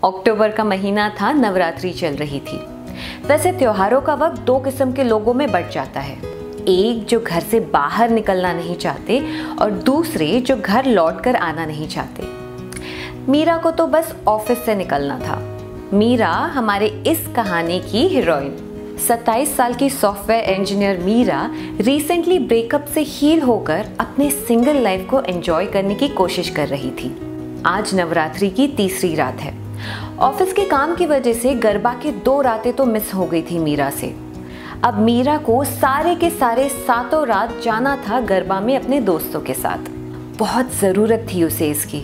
अक्टूबर का महीना था, नवरात्रि चल रही थी। वैसे त्योहारों का वक्त दो किस्म के लोगों में बंट जाता है, एक जो घर से बाहर निकलना नहीं चाहते और दूसरे जो घर लौटकर आना नहीं चाहते। मीरा को तो बस ऑफिस से निकलना था। मीरा हमारे इस कहानी की हीरोइन, 27 साल की software engineer Meera recently breakup से हील होकर अपने सिंगल लाइफ को एंजॉय करने की कोशिश कर रही थी। आज नवरात्रि की तीसरी रात है। ऑफिस के काम की वजह से गरबा के 2 रातें तो मिस हो गई थी मीरा से। अब मीरा को सारे के सारे 7 रात जाना था गरबा में अपने दोस्तों के साथ। बहुत ज़रूरत थी उसे इसकी।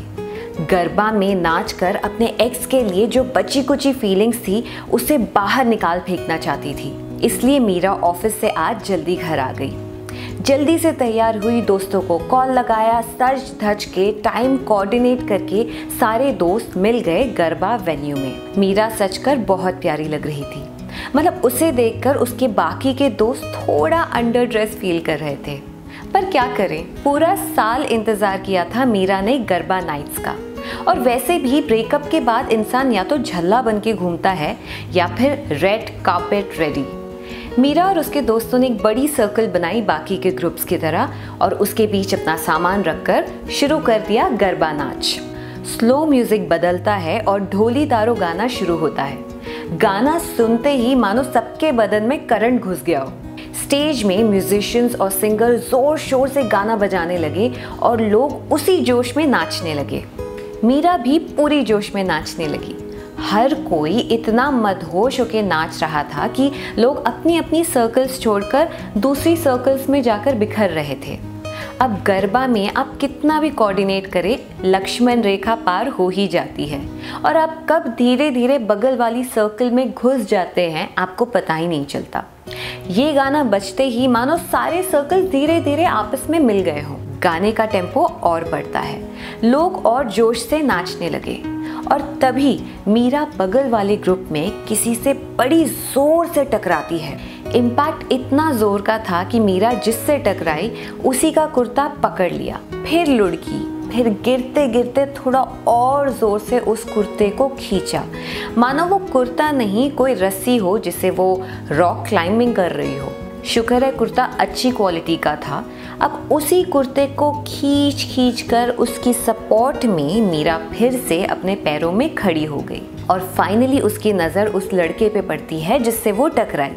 गरबा में नाचकर अपने एक्स के लिए जो बची कुची फीलिंग्स थी उसे बाहर निकाल फेंकना चाहती थी। इसलिए मीरा ऑफिस से आज जल्दी घर आ गई। जल्दी से तैयार हुई, दोस्तों को कॉल लगाया, सज धज के टाइम कोऑर्डिनेट करके सारे दोस्त मिल गए गरबा वेन्यू में। मीरा सचकर बहुत प्यारी लग रही थी। मतलब उसे देखकर उसके बाकी के दोस्त थोड़ा अंडर ड्रेस फील कर रहे थे। पर क्या करें, पूरा साल इंतजार किया था मीरा ने गरबा नाइट्स का। और वैसे भी ब्रेकअप के बाद इंसान या तो झल्ला बन के घूमता है या फिर रेड कार्पेट रेडी। मीरा और उसके दोस्तों ने एक बड़ी सर्कल बनाई बाकी के ग्रुप्स की तरह और उसके बीच अपना सामान रखकर शुरू कर दिया गरबा नाच। स्लो म्यूजिक बदलता है और ढोली तारो गाना शुरू होता है। गाना सुनते ही मानो सबके बदन में करंट घुस गया हो। स्टेज में म्यूजिशियंस और सिंगर जोर शोर से गाना बजाने लगे और लोग उसी जोश में नाचने लगे। मीरा भी पूरी जोश में नाचने लगी। हर कोई इतना मदहोश होकर नाच रहा था कि लोग अपनी अपनी सर्कल्स छोड़कर दूसरी सर्कल्स में जाकर बिखर रहे थे। अब गरबा में आप कितना भी कोऑर्डिनेट करें, लक्ष्मण रेखा पार हो ही जाती है और आप कब धीरे धीरे बगल वाली सर्कल में घुस जाते हैं आपको पता ही नहीं चलता। ये गाना बजते ही मानो सारे सर्कल धीरे धीरे आपस में मिल गए हों। गाने का टेम्पो और बढ़ता है, लोग और जोश से नाचने लगे और तभी मीरा बगल वाले ग्रुप में किसी से बड़ी जोर से टकराती है। इम्पैक्ट इतना जोर का था कि मीरा जिससे टकराई उसी का कुर्ता पकड़ लिया, फिर लुढ़की, फिर गिरते गिरते थोड़ा और जोर से उस कुर्ते को खींचा, मानो वो कुर्ता नहीं कोई रस्सी हो जिसे वो रॉक क्लाइंबिंग कर रही हो। शुक्र है कुर्ता अच्छी क्वालिटी का था। अब उसी कुर्ते को खींच खींच कर उसकी सपोर्ट में मीरा फिर से अपने पैरों में खड़ी हो गई और फाइनली उसकी नज़र उस लड़के पे पड़ती है जिससे वो टकराई।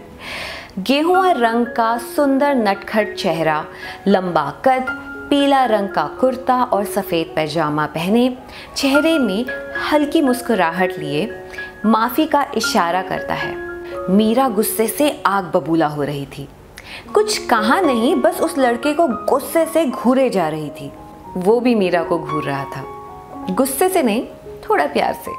गेहुआ रंग का सुंदर नटखट चेहरा, लंबा कद, पीला रंग का कुर्ता और सफ़ेद पैजामा पहने, चेहरे में हल्की मुस्कुराहट लिए माफ़ी का इशारा करता है। मीरा गुस्से से आग बबूला हो रही थी। कुछ कहा नहीं, बस उस लड़के को गुस्से से घूरे जा रही थी। वो भी मीरा को घूर रहा था, गुस्से से नहीं, थोड़ा प्यार से।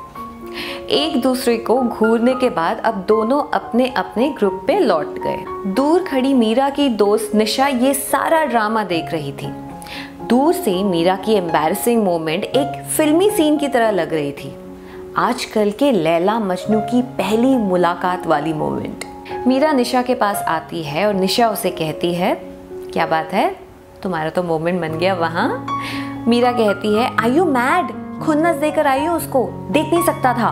एक दूसरे को घूरने के बाद अब दोनों अपने अपने ग्रुप पे लौट गए। दूर खड़ी मीरा की दोस्त निशा ये सारा ड्रामा देख रही थी। दूर से मीरा की एम्बैरेसिंग मोमेंट एक फिल्मी सीन की तरह लग रही थी, आजकल के लैला मजनू की पहली मुलाकात वाली मोमेंट। मीरा निशा के पास आती है और निशा उसे कहती है, क्या बात है, तुम्हारा तो मोमेंट बन गया वहाँ। मीरा कहती है, आर यू मैड, खुन्नस देकर आई हो उसको, देख नहीं सकता था।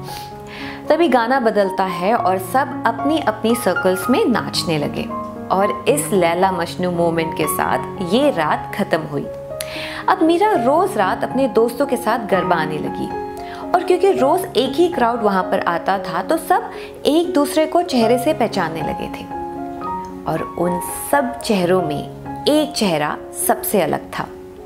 तभी गाना बदलता है और सब अपनी अपनी सर्कल्स में नाचने लगे और इस लैला मजनू मोमेंट के साथ ये रात खत्म हुई। अब मीरा रोज रात अपने दोस्तों के साथ गरबा आने लगी और क्योंकि रोज एक ही क्राउड वहां पर आता था तो सब एक दूसरे को चेहरे से पहचानने लगे थे और उन सब चेहरों में एक चेहरा सबसे अलग था,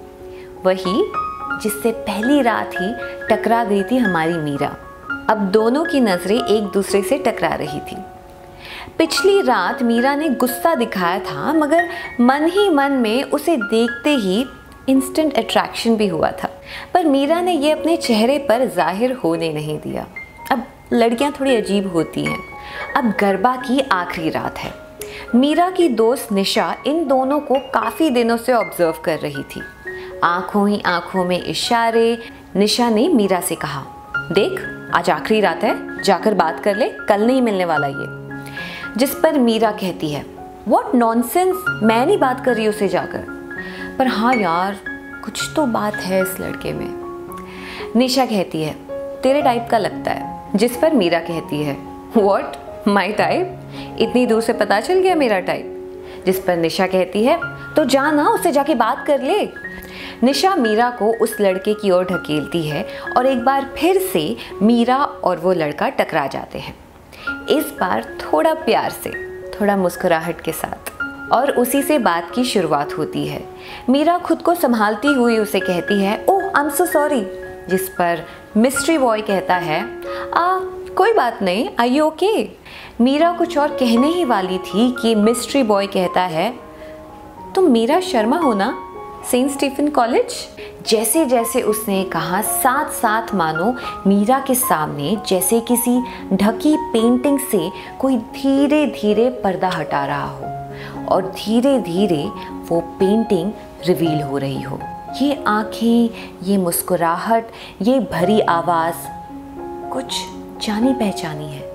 वही जिससे पहली रात ही टकरा गई थी हमारी मीरा। अब दोनों की नजरें एक दूसरे से टकरा रही थी। पिछली रात मीरा ने गुस्सा दिखाया था मगर मन ही मन में उसे देखते ही इंस्टेंट अट्रैक्शन भी हुआ था, पर मीरा ने ये अपने चेहरे पर जाहिर होने नहीं दिया। अब लड़कियां थोड़ी अजीब होती हैं। अब गरबा की आखिरी रात है। मीरा की दोस्त निशा इन दोनों को काफ़ी दिनों से ऑब्जर्व कर रही थी। आंखों ही आंखों में इशारे। निशा ने मीरा से कहा, देख आज आखिरी रात है, जाकर बात कर ले, कल नहीं मिलने वाला ये। जिस पर मीरा कहती है, व्हाट नॉनसेंस, मैं नहीं बात कर रही उसे जाकर। पर हाँ यार, कुछ तो बात है इस लड़के में। निशा कहती है, तेरे टाइप का लगता है। जिस पर मीरा कहती है, व्हाट, माई टाइप? इतनी दूर से पता चल गया मेरा टाइप? जिस पर निशा कहती है, तो जा ना, उससे जाके बात कर ले। निशा मीरा को उस लड़के की ओर ढकेलती है और एक बार फिर से मीरा और वो लड़का टकरा जाते हैं। इस बार थोड़ा प्यार से, थोड़ा मुस्कुराहट के साथ, और उसी से बात की शुरुआत होती है। मीरा खुद को संभालती हुई उसे कहती है, ओह आई एम सो सॉरी। जिस पर मिस्ट्री बॉय कहता है, कोई बात नहीं, आर यू ओके? मीरा कुछ और कहने ही वाली थी कि मिस्ट्री बॉय कहता है, तुम मीरा शर्मा हो ना, सेंट स्टीफन कॉलेज? जैसे जैसे उसने कहा, साथ साथ मानो मीरा के सामने जैसे किसी ढकी पेंटिंग से कोई धीरे धीरे पर्दा हटा रहा हो और धीरे धीरे वो पेंटिंग रिवील हो रही हो। ये आंखें, ये मुस्कुराहट, ये भरी आवाज़ कुछ जानी पहचानी है।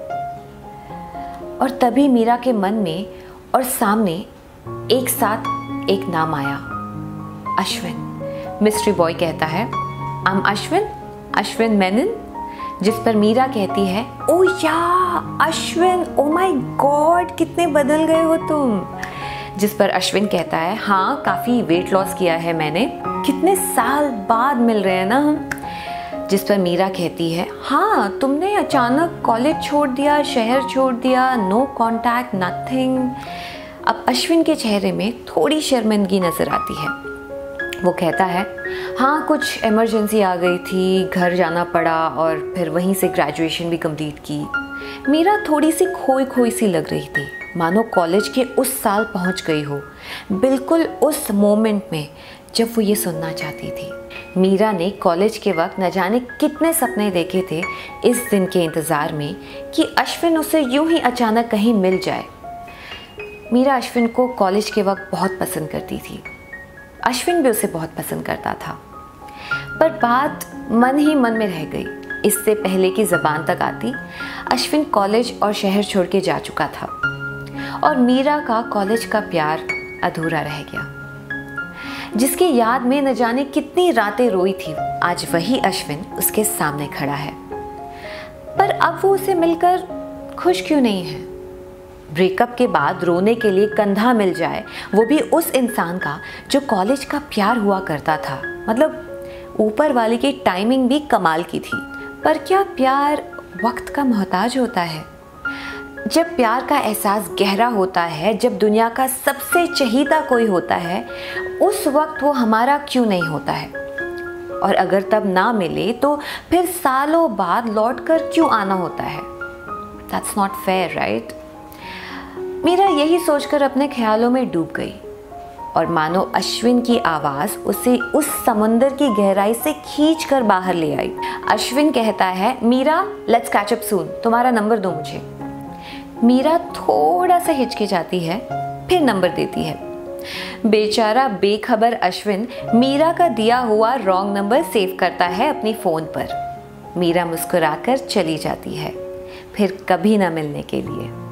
और तभी मीरा के मन में और सामने एक साथ एक नाम आया, अश्विन। मिस्ट्री बॉय कहता है, आई एम अश्विन, अश्विन मेनन। जिस पर मीरा कहती है, ओ या अश्विन, ओ माय गॉड, कितने बदल गए हो तुम। जिस पर अश्विन कहता है, हाँ काफ़ी वेट लॉस किया है मैंने, कितने साल बाद मिल रहे हैं ना हम। जिस पर मीरा कहती है, हाँ तुमने अचानक कॉलेज छोड़ दिया, शहर छोड़ दिया, नो कांटेक्ट, नथिंग। अब अश्विन के चेहरे में थोड़ी शर्मिंदगी नजर आती है। वो कहता है, हाँ कुछ इमरजेंसी आ गई थी, घर जाना पड़ा और फिर वहीं से ग्रेजुएशन भी कंप्लीट की। मीरा थोड़ी सी खोई खोई सी लग रही थी, मानो कॉलेज के उस साल पहुंच गई हो, बिल्कुल उस मोमेंट में जब वो ये सुनना चाहती थी। मीरा ने कॉलेज के वक्त न जाने कितने सपने देखे थे इस दिन के इंतज़ार में कि अश्विन उसे यूं ही अचानक कहीं मिल जाए। मीरा अश्विन को कॉलेज के वक्त बहुत पसंद करती थी, अश्विन भी उसे बहुत पसंद करता था, पर बात मन ही मन में रह गई। इससे पहले कि ज़बान तक आती, अश्विन कॉलेज और शहर छोड़ के जा चुका था और मीरा का कॉलेज का प्यार अधूरा रह गया। जिसकी याद में न जाने कितनी रातें रोई थी, आज वही अश्विन उसके सामने खड़ा है। पर अब वो उसे मिलकर खुश क्यों नहीं है? ब्रेकअप के बाद रोने के लिए कंधा मिल जाए, वो भी उस इंसान का जो कॉलेज का प्यार हुआ करता था। मतलब ऊपर वाले की टाइमिंग भी कमाल की थी। पर क्या प्यार वक्त का मोहताज होता है? जब प्यार का एहसास गहरा होता है, जब दुनिया का सबसे चहीता कोई होता है, उस वक्त वो हमारा क्यों नहीं होता है? और अगर तब ना मिले तो फिर सालों बाद लौट कर क्यों आना होता है? That's not fair, right? Meera यही सोचकर अपने ख्यालों में डूब गई और मानो अश्विन की आवाज़ उसे उस समुंदर की गहराई से खींच कर बाहर ले आई। अश्विन कहता है, Meera let's catch up soon, तुम्हारा नंबर दो मुझे। मीरा थोड़ा सा हिचकिचाती है, फिर नंबर देती है। बेचारा बेखबर अश्विन मीरा का दिया हुआ रॉन्ग नंबर सेव करता है अपनी फ़ोन पर। मीरा मुस्कुराकर चली जाती है, फिर कभी ना मिलने के लिए।